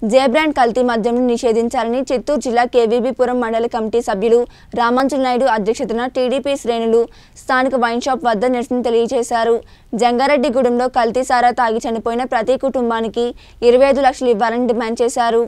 జేబ్రాండ్ కల్తీ మద్యంను నిషేధించాలని చిత్తూరు జిల్లా కేవీబీపురం మండల కమిటీ సభ్యులు రామంజన్ నాయుడు అధ్యక్షతన టీడీపీ శ్రేణులు స్థానిక వైన్ షాప్ వద్ద నిరసన తెలియజేశారు. జంగారెడ్డిగూడెంలో కల్తీ సారా తాగి చనిపోయిన ప్రతి కుటుంబానికి 25 లక్షలు ఇవ్వాలని డిమాండ్ చేశారు.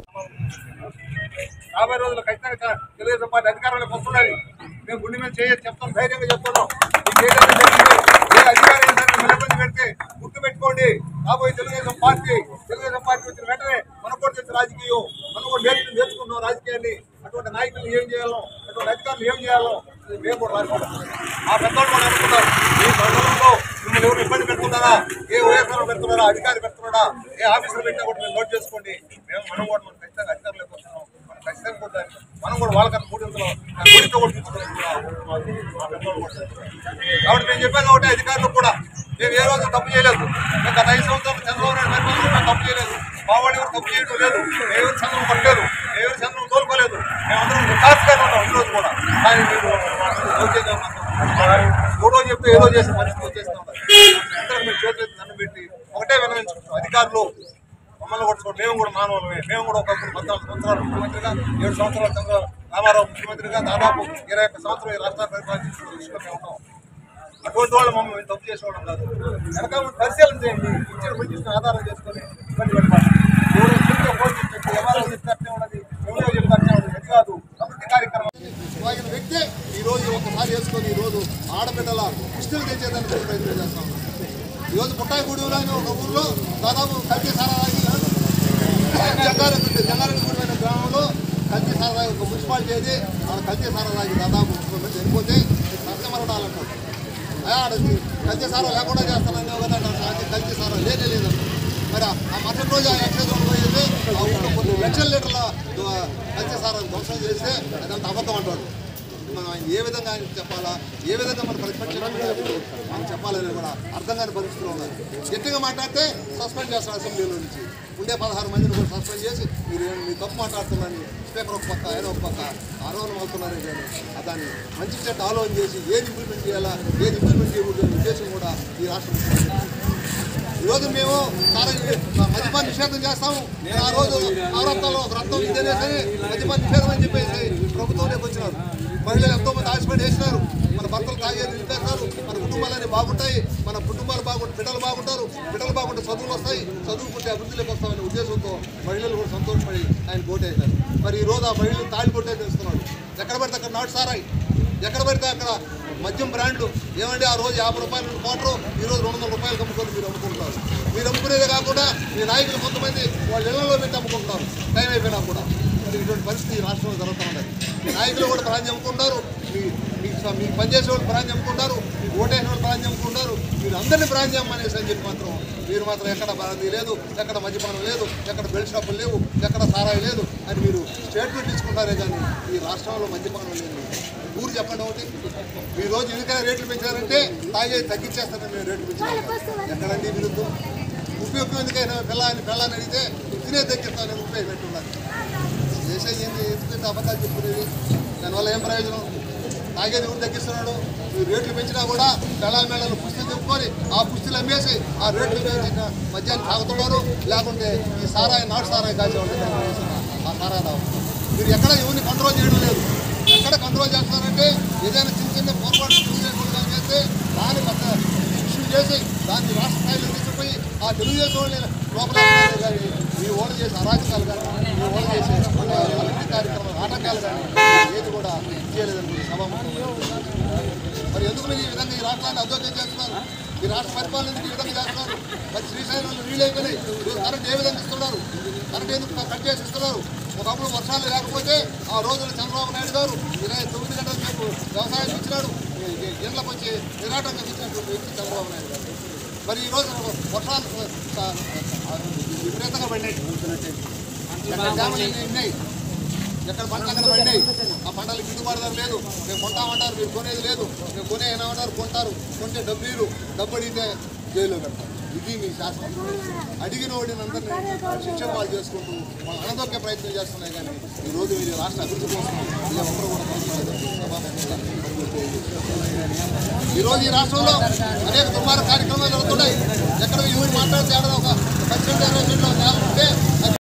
తెలుగుదేశం పార్టీ వచ్చిన వెంటనే మనం కూడా చేసే రాజకీయం మనం కూడా నేర్చుకున్నాం రాజకీయాన్ని. అటువంటి నాయకులు ఏం చేయాలో, అటువంటి అధికారులు ఏం చేయాలో మేము కూడా రాసుకోవాలి. ఆ పెద్దవాళ్ళు కూడా అనుకున్నారు, ఈ మండలంలో మిమ్మల్ని ఎవరు ఇబ్బంది పెడుతున్నారా, ఏ వైఎస్ఆర్ పెడుతున్నారా, అధికారి పెడుతున్నాడా, ఏ ఆఫీసులు పెట్టినా కూడా మీరు నోట్ చేసుకోండి. మనం కూడా మనం ఖచ్చితంగా అధికారులకు వస్తున్నాం, మనం ఖచ్చితంగా కూడా మనం కూడా వాళ్ళకన్నా 3 గుడితో కూడా తీసుకుంటున్నాం. కాబట్టి నేను చెప్పేది ఒకటే, అధికారులకు కూడా మేము ఏ రోజు తప్పు చేయలేదు. మేము గత 5 సంవత్సరాలు చంద్రబాబు నాయుడు పరిపాలనలో తప్పు చేయలేదు. మావాడు ఎవరు తప్పు చేయడం లేదు. మేమెవరు చంద్రం పట్టలేదు, మేమెవరు చంద్రం తోలుకోలేదు. మేమందరం వికాసంగా ఉన్నాం ఈరోజు కూడా. కానీ మీరు ఎవరో చెప్తే ఏదో చేసే పరిస్థితి వచ్చేస్తూ ఉన్నారు. అందరూ మీరు చేతులు దండం పెట్టి ఒకటే వినవించుకుంటాం, అధికారులు మమ్మల్ని కొట్టుకోండి. మేము కూడా మానవులమే. మేము కూడా ఒకప్పుడు 14 సంవత్సరాలు ముఖ్యమంత్రిగా, 7 సంవత్సరాలు చంద్ర రామారావు ముఖ్యమంత్రిగా, దాదాపు 21 సంవత్సరాలు ఈ రాష్ట్రాన్ని పరిపాలించిన దృష్టిలో మేము ఉంటాం. అటువంటి వాళ్ళు మమ్మల్ని తప్పు చేసేవాళ్ళం కాదు. వెనక పరిశీలన చేయండి, ఇచ్చిన పొజిషన్ ఆధారం చేసుకొని ఇబ్బంది పెట్టాలి. ఎవరో చెప్తే పోషించండి, ఎవరో చెప్తే అట్టే ఉన్నది, ఎవరో చెప్తే అట్టే ఉన్నది, అది కాదు. అభివృద్ధి కార్యక్రమం వాగిన వ్యక్తే ఈరోజు ఒకసారి వేసుకొని ఈరోజు ఆడబిడ్డల పుష్టిలు తెచ్చేదానికి ప్రయత్నం చేస్తా ఉన్నాం. ఈరోజు పుట్టాయిగూడెంలో ఒక ఊళ్ళో దాదాపు కల్తీ సారా జంగారెడ్డిగూడెం గ్రామంలో కల్తీ సారా ఒక మున్సిపాలిటీ అది వాళ్ళ కల్తీ సారా తాగి దాదాపు 30 మంది చనిపోతే సత్యమరడాలంటారు. కల్తీ సారా లేకుండా చేస్తానని కదా, కల్తీ సారా లేదంట. మరి ఆ మరుసటి రోజు ఆ క్షేత్రంలో పోయేది ఆ ఊళ్ళో కొన్ని లక్షల లీటర్ల కల్తీ సారా ధ్వంసం చేస్తే అదంతా అబద్ధం అంటాడు. మనం ఆయన ఏ విధంగా ఆయన చెప్పాలా, ఏ విధంగా మన ప్రతిపక్షం మనం చెప్పాలని కూడా అర్థం కాని పరిస్థితులు ఉన్నారు. గట్టిగా మాట్లాడితే సస్పెండ్ చేస్తారు. అసెంబ్లీలో నుంచి ఉండే 16 మందిని కూడా సస్పెండ్ చేసి మీరు తప్పు మాట్లాడుతున్నారని స్పీకర్ ఒక పక్క, ఆయన ఒక పక్క ఆరోపణలు అవుతున్నారే కానీ దాన్ని మంచి చెడ్డ ఆలోచన చేసి ఏది ఇంప్లిమెంట్ చేయాలా, ఏది ఇంప్లిమెంట్ చేయకూడదు ఉద్దేశం కూడా ఈ రాష్ట్రం. ఈరోజు మేము మద్యపాన నిషేధం చేస్తాము. ఆ రోజు నవరత్నాల్లో ఒక రత్నం ఇదేనేసరి మద్యపాన నిషేధం అని చెప్పేసి ప్రభుత్వంలోకి వచ్చినారు. మహిళలు ఎంతోమంది ఆశపడి వేసినారు. మన భర్తలు తాగేది నిలిపేస్తారు, మన కుటుంబాలన్నీ బాగుంటాయి, మన కుటుంబాలు బాగుంటాయి, బిడ్డలు బాగుంటారు, బిడ్డలు బాగుంటే చదువులు వస్తాయి, చదువుకుంటే అభివృద్ధిలోకి వస్తామనే ఉద్దేశంతో మహిళలు కూడా సంతోషపడి ఆయన ఓటేశారు. మరి ఈరోజు ఆ మహిళలు తాళి కొట్టే తెలుస్తున్నాడు. ఎక్కడ పడితే అక్కడ నాటు సారాయి, ఎక్కడ పడితే అక్కడ మద్యం బ్రాండ్లు. ఏమంటే ఆ రోజు 50 రూపాయలు క్వార్టర్, ఈరోజు 200 రూపాయలు అమ్ముకొని మీరు అమ్ముకుంటారు. మీరు అమ్ముకునేదే కాకుండా మీ నాయకులు కొంతమంది వాళ్ళ ఇళ్లలో పెట్టి అమ్ముకుంటారు టైం అయిపోయినా కూడా. ఇటువంటి పరిస్థితి రాష్ట్రంలో జరుగుతున్నది. మీ నాయకులు కూడా బ్రాంచ్ అమ్ముకుంటారు, మీకు పనిచేసే వాళ్ళు బ్రాంచ్ అమ్ముకుంటారు, మీకు ఓటేసిన వాళ్ళు బ్రాంచ్ అమ్ముకుంటారు. మీరు అందరినీ బ్రాంచ్ అమ్మనేసి అని చెప్పి మీరు మాత్రం ఎక్కడ బ్రాంతి లేదు, ఎక్కడ మద్యపానం లేదు, ఎక్కడ బెల్ట్ షాపులు లేవు, ఎక్కడ సారాయి లేదు అని మీరు స్టేట్మెంట్ తీసుకుంటారే కానీ ఈ రాష్ట్రంలో మద్యపానం లేదు. ఊరు చెప్పండి ఒకటి. ఈ రోజు ఎందుకైనా రేట్లు పెంచారంటే తాగేది తగ్గించేస్తారని మేము రేట్లు పెంచాం. ఎక్కడండి విరుద్ధం? ఉపయోగం ఎందుకైనా పిల్లని అడిగితే తినే తగ్గిస్తానని ఉపయోగపెట్టున్నారు. దేశం ఏంది ఎందుకంటే అబద్ధాలు చెప్పుకునేది, దానివల్ల ఏం ప్రయోజనం? తాగేది కూడా తగ్గిస్తున్నాడు. మీరు రేట్లు పెంచినా కూడా పిల్లల మేళలు పుస్తలు చెప్పుకొని ఆ పుస్తలు అమ్మేసి ఆ రేట్లు పెంచిన మద్యాన్ని తాగుతున్నారు. లేకుంటే ఈ సారాయి నాటు సారాయి కాల్చేవాళ్ళు ఆ సారాయి తాగుతున్నారు. మీరు ఎక్కడ ఎవరిని కంట్రోల్ చేయడం లేదు. ఎక్కడ కంట్రోల్ చేస్తున్నారంటే ఏదైనా చిన్న పొరపాటు చేస్తే దాన్ని పెద్ద ఇష్యూ చేసి దాన్ని రాష్ట్ర స్థాయిలో తీసుకుపోయి ఆ తెలుగుదేశం వాళ్ళని లోపల కానీ మీ ఓటు చేసే అరాచకాలు కానీ మీ ఓటు చేసే అభివృద్ధి కార్యక్రమాలు ఆటంకాలు కానీ ఏది కూడా చేయలేదని సభాముఖం. మరి ఎందుకు మీరు ఈ విధంగా ఈ రాష్ట్రాన్ని అధ్వర్యం చేస్తున్నారు? ఈ రాష్ట్ర పరిపాలన ఎందుకు ఈ విధంగా చేస్తున్నారు? మరి శ్రీశైలంలో నీళ్ళు అయిపోయినాయి, కరెంట్ ఏ విధంగా ఇస్తున్నారు? కరెంట్ ఎందుకు కట్ చేసి ఇస్తున్నారు? ఒకప్పుడు వర్షాలు లేకపోతే ఆ రోజున చంద్రబాబు నాయుడు గారు 29 గంటల సేపు వ్యవసాయం ఇచ్చినాడు. ఇళ్లకు వచ్చి నిరాటంగా ఇచ్చినటువంటి వ్యక్తి చంద్రబాబు నాయుడు గారు. మరి ఈరోజు వర్షాలు విపరీతంగా పడినాయి, డ్యాములు ఉన్నాయి, ఎక్కడ పంటలు పడినాయి. ఆ పంటలకు గిట్టుబాటు ధర లేదు. మేము కొంటామంటారు, మీరు కొనేది లేదు. మేము కొనే ఏమంటారు, కొంటారు, కొంటే డబ్బు అడిగితే జైల్లో పెడతారు. ఇది మీ శాసనం. అడిగిన వాడినందరినీ శిక్ష పాలు చేసుకుంటూ వాళ్ళు అణదొక్కే ప్రయత్నం చేస్తున్నాయి. కానీ ఈరోజు మీరు రాష్ట్ర అభివృద్ధి కోసం ఇలా ఒక్కరు కూడా ఈరోజు ఈ రాష్ట్రంలో అనేక దుర్మార్గ కార్యక్రమాలు జరుగుతున్నాయి. ఎక్కడ ఎవరు మాట్లాడితే ఒక 10 20 నేల ఉంటే